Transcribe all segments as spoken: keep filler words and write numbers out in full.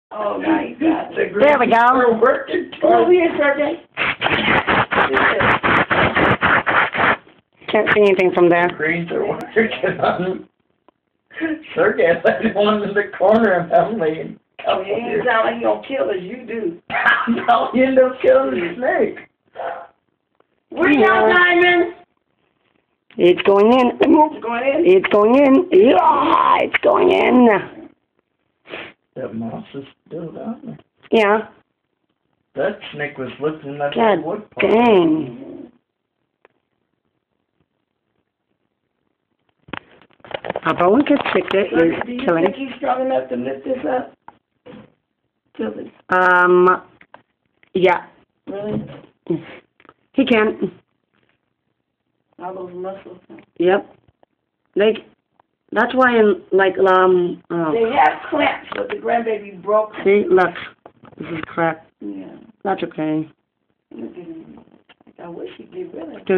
Oh, now you got it. There we go. We're working. Come over here, Sergey. Can't see anything from there. Screens are working on. Sergey left one in the corner of Emily. Oh, he ain't sound like he gonna kill us. You do. No, you end up killing the snake. Where you got Diamond? It's going in. It's going in. It's going in. Yeah, it's going in. That mouse is still down there. Yeah. That snake was lifting that God wood pile. dang. Our bone could stick it Sergey, is do you killing. think he's strong enough to lift this up? Tilly. Um, yeah, Really? he can. All those muscles. Yep. Like, that's why in, like, um, oh, They have clamps, but the grandbaby broke. see, look, this is crap. Yeah. That's okay. Look at him. I wish he'd get rid of it.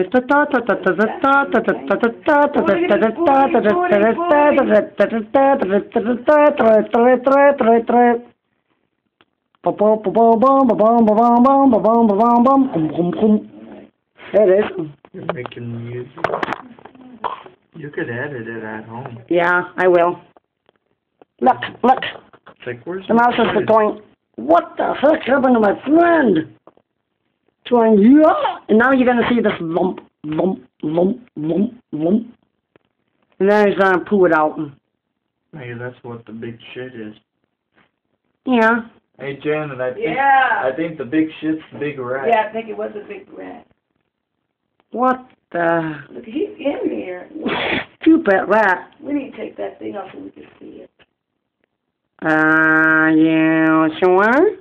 There it is. You're making music. You could edit it at home. Yeah, I will. Look, look. It's like, where's The mouse is going, what the heck happened to my friend? Going, yeah. And now you're going to see this lump, lump, lump, lump, lump. And then he's going to poo it out. Maybe that's what the big shit is. Yeah. Hey, Janet, I think, Yeah. I think the big shit's the big rat. Yeah, I think it was a big rat. What the? Look, he's in there. Stupid rat. We need to take that thing off so we can see it. Uh, you sure?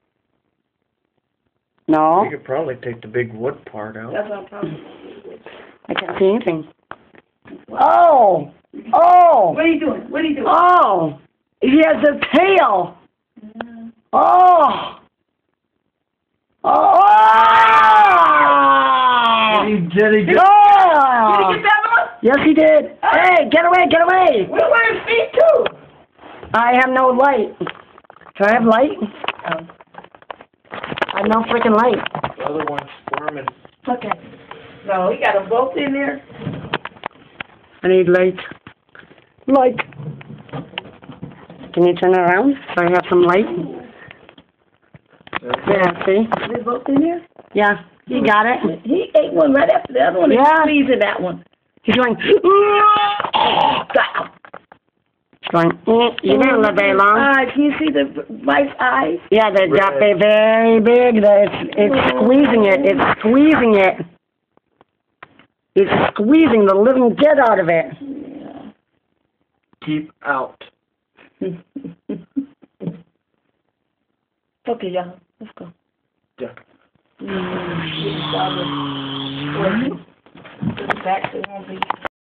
No. We could probably take the big wood part out. That's what I'm talking about. I can't see anything. Oh! Oh! What are you doing? What are you doing? Oh! He has a tail! Yeah. Oh! Oh! Did he, did he Did Oh! you get that one? Yes, he did. Hey, get away, get away! Where were his feet too? I have no light. Do I have light? Oh. I have no freaking light. The other one's squirming. Okay. No, he got them both in there. I need light. Light. Can you turn it around so I have some light? Yeah, see? They both in there? Yeah, he got it. He ate one right after the other one. Yeah. He's squeezing that one. He's going, It's going, mm, you didn't live very long. Uh, can you see the wife's eyes? Yeah, they got Red. be very big. It's, it's squeezing it. It's squeezing it. It's squeezing the living dead out of it. Yeah. Keep out. Okay, y'all. Let's go. Yeah. Mm-hmm. Back to home.